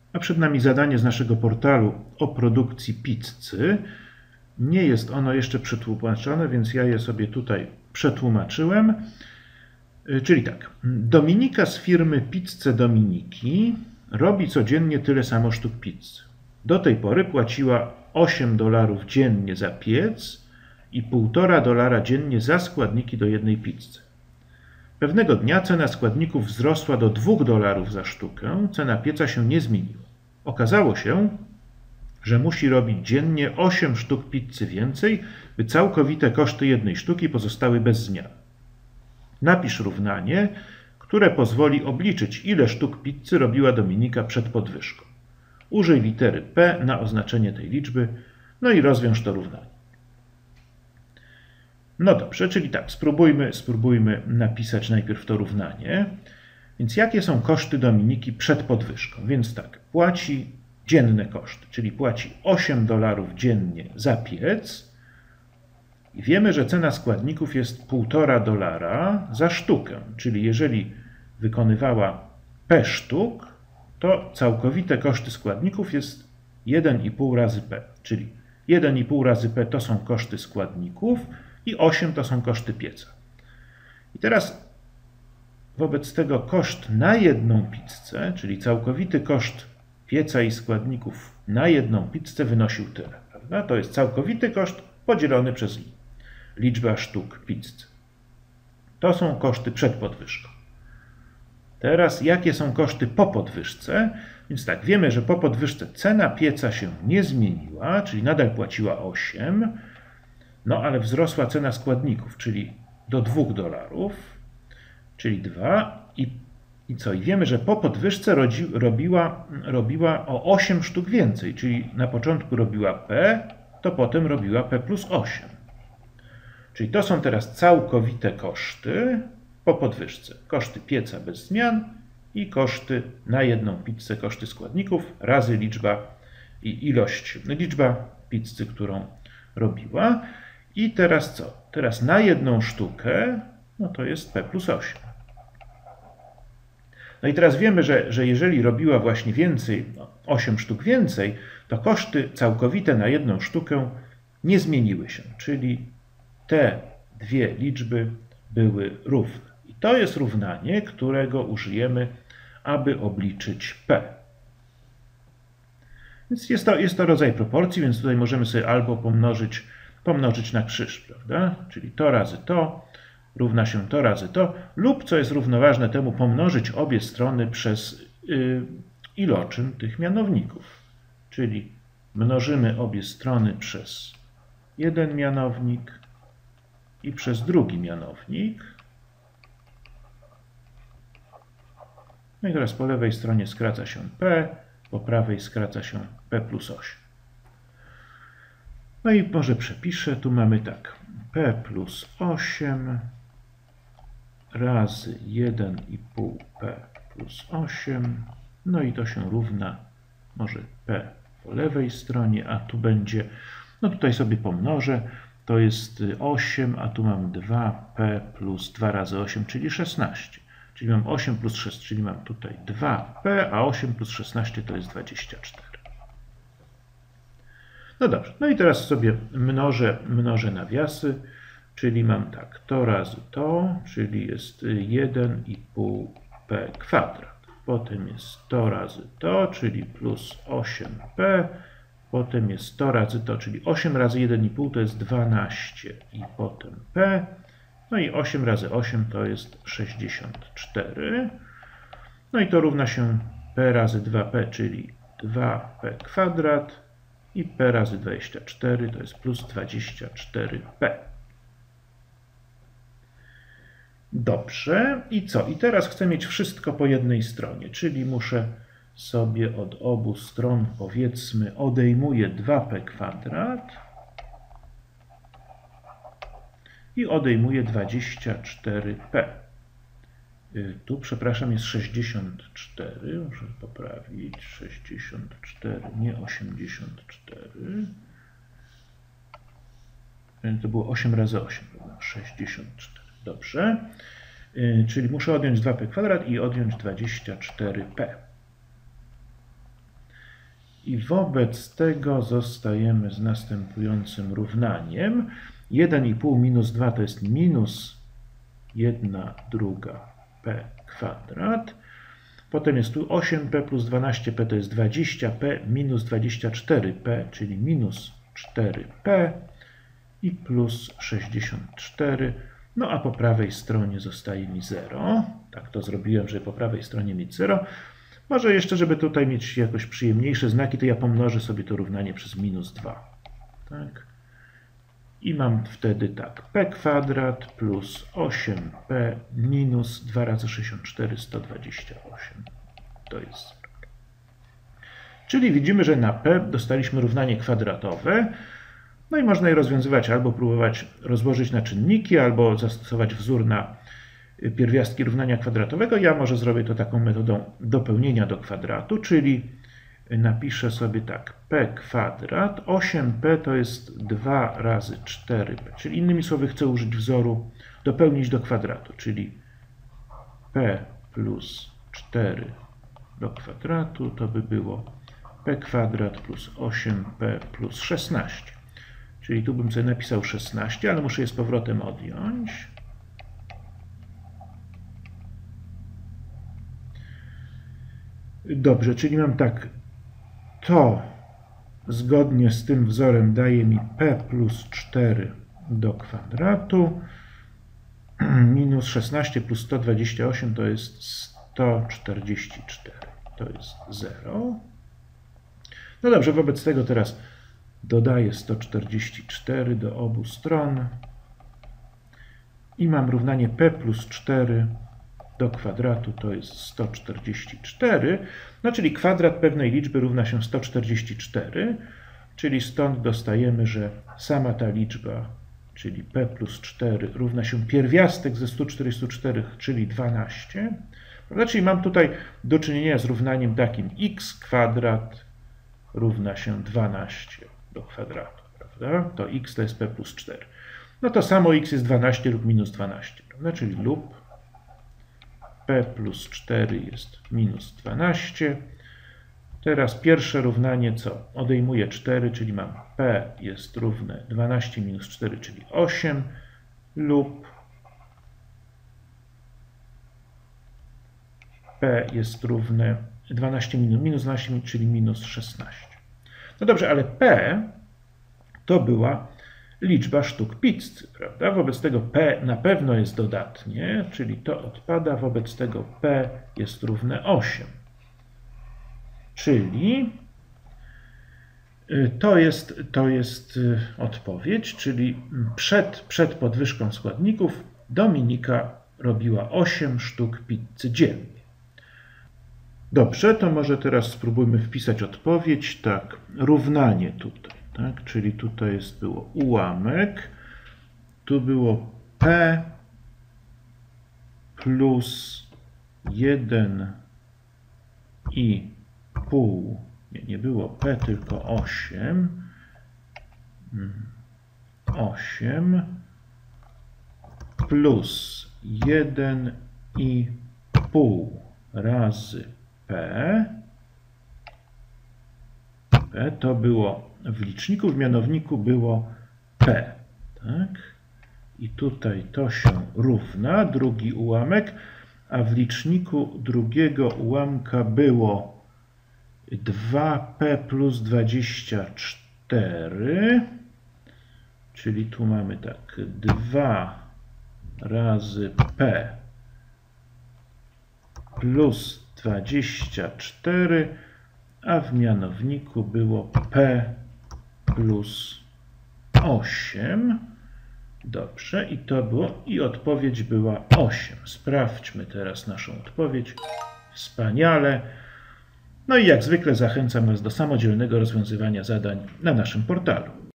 A przed nami zadanie z naszego portalu o produkcji pizzy. Nie jest ono jeszcze przetłumaczone, więc ja je sobie tutaj przetłumaczyłem. Czyli tak, Dominika z firmy Pizze Dominiki robi codziennie tyle samo sztuk pizzy. Do tej pory płaciła $8 dziennie za piec i $1,5 dziennie za składniki do jednej pizzy. Pewnego dnia cena składników wzrosła do $2 za sztukę, cena pieca się nie zmieniła. Okazało się, że musi robić dziennie 8 sztuk pizzy więcej, by całkowite koszty jednej sztuki pozostały bez zmian. Napisz równanie, które pozwoli obliczyć, ile sztuk pizzy robiła Dominika przed podwyżką. Użyj litery P na oznaczenie tej liczby, no i rozwiąż to równanie. No dobrze, czyli tak, spróbujmy napisać najpierw to równanie. Więc jakie są koszty Dominiki przed podwyżką? Więc tak, płaci dzienne koszty, czyli płaci $8 dziennie za piec i wiemy, że cena składników jest $1,5 za sztukę, czyli jeżeli wykonywała P sztuk, to całkowite koszty składników jest 1,5 razy P, czyli 1,5 razy P to są koszty składników i 8 to są koszty pieca. I teraz wobec tego koszt na jedną pizzę, czyli całkowity koszt pieca i składników na jedną pizzę wynosił tyle. Prawda? To jest całkowity koszt podzielony przez liczbę sztuk pizzy. To są koszty przed podwyżką. Teraz jakie są koszty po podwyżce? Więc tak, wiemy, że po podwyżce cena pieca się nie zmieniła, czyli nadal płaciła 8, no ale wzrosła cena składników, czyli do $2, czyli 2 i co? I wiemy, że po podwyżce robiła o 8 sztuk więcej, czyli na początku robiła P, to potem robiła P plus 8. Czyli to są teraz całkowite koszty po podwyżce. Koszty pieca bez zmian i koszty na jedną pizzę, koszty składników razy liczba pizzy, którą robiła. I teraz co? Teraz na jedną sztukę, no to jest P plus 8. No i teraz wiemy, że jeżeli robiła właśnie więcej, 8 sztuk więcej, to koszty całkowite na jedną sztukę nie zmieniły się, czyli te dwie liczby były równe. I to jest równanie, którego użyjemy, aby obliczyć P. Więc jest to rodzaj proporcji, więc tutaj możemy sobie albo pomnożyć na krzyż, prawda? Czyli to razy to równa się to razy to, lub, co jest równoważne temu, pomnożyć obie strony przez iloczyn tych mianowników. Czyli mnożymy obie strony przez jeden mianownik i przez drugi mianownik. No i teraz po lewej stronie skraca się P, po prawej skraca się P plus 8. No i może przepiszę, tu mamy tak, P plus 8 razy 1,5P plus 8, no i to się równa, może P po lewej stronie, a tu będzie, no tutaj sobie pomnożę, to jest 8, a tu mam 2P plus 2 razy 8, czyli 16. Czyli mam 8 plus 6, czyli mam tutaj 2P, a 8 plus 16 to jest 24. No dobrze, no i teraz sobie mnożę nawiasy, czyli mam tak, to razy to, czyli jest 1,5P kwadrat. Potem jest to razy to, czyli plus 8P. Potem jest to razy to, czyli 8 razy 1,5 to jest 12 i potem P. No i 8 razy 8 to jest 64. No i to równa się P razy 2P, czyli 2P kwadrat i P razy 24 to jest plus 24P. Dobrze. I co? I teraz chcę mieć wszystko po jednej stronie, czyli muszę sobie od obu stron, powiedzmy, odejmuję 2P kwadrat i odejmuję 24P. Tu, przepraszam, jest 64, muszę poprawić, 64, nie 84. To było 8 razy 8, prawda? 64, dobrze. Czyli muszę odjąć 2P kwadrat i odjąć 24P. I wobec tego zostajemy z następującym równaniem. 1,5 minus 2 to jest minus 1/2 p kwadrat. Potem jest tu 8p plus 12p to jest 20p minus 24p, czyli minus 4p i plus 64. No a po prawej stronie zostaje mi 0. Tak to zrobiłem, żeby po prawej stronie mieć 0. Może jeszcze, żeby tutaj mieć jakoś przyjemniejsze znaki, to ja pomnożę sobie to równanie przez minus 2. Tak. I mam wtedy tak, p kwadrat plus 8p minus 2 razy 64, 128. To jest 0. Czyli widzimy, że na p dostaliśmy równanie kwadratowe. No i można je rozwiązywać albo próbować rozłożyć na czynniki, albo zastosować wzór na pierwiastki równania kwadratowego. Ja może zrobię to taką metodą dopełnienia do kwadratu, czyli napiszę sobie tak, p kwadrat, 8p to jest 2 razy 4p, czyli innymi słowy chcę użyć wzoru dopełnić do kwadratu, czyli p plus 4 do kwadratu to by było p kwadrat plus 8p plus 16. Czyli tu bym sobie napisał 16, ale muszę je z powrotem odjąć. Dobrze, czyli mam tak, to zgodnie z tym wzorem daje mi p plus 4 do kwadratu, minus 16 plus 128 to jest 144, to jest 0. No dobrze, wobec tego teraz dodaję 144 do obu stron i mam równanie p plus 4 do kwadratu to jest 144, no czyli kwadrat pewnej liczby równa się 144, czyli stąd dostajemy, że sama ta liczba, czyli p plus 4 równa się pierwiastek ze 144, czyli 12. Prawda? Czyli mam tutaj do czynienia z równaniem takim x kwadrat równa się 12 do kwadratu. Prawda? To x to jest p plus 4. No to samo x jest 12 lub minus 12. Prawda? Czyli lub p plus 4 jest minus 12. Teraz pierwsze równanie co? Odejmuję 4, czyli mam p jest równe 12 minus 4, czyli 8 lub p jest równe 12 minus 12, czyli minus 16. No dobrze, ale p to była liczba sztuk pizzy, prawda? Wobec tego p na pewno jest dodatnie, czyli to odpada, wobec tego p jest równe 8. Czyli to jest odpowiedź, czyli przed podwyżką składników Dominika robiła 8 sztuk pizzy dziennie. Dobrze, to może teraz spróbujmy wpisać odpowiedź. Tak, równanie tutaj. Tak, czyli tutaj było ułamek, tu było p plus 1,5, nie było p, tylko 8 plus 1,5 razy p, to było w liczniku, w mianowniku było p. Tak? I tutaj to się równa, drugi ułamek, a w liczniku drugiego ułamka było 2p plus 24, czyli tu mamy tak 2 razy p plus 24, a w mianowniku było p plus 8. Dobrze, i to było, i odpowiedź była 8. Sprawdźmy teraz naszą odpowiedź. Wspaniale. No i jak zwykle zachęcam Was do samodzielnego rozwiązywania zadań na naszym portalu.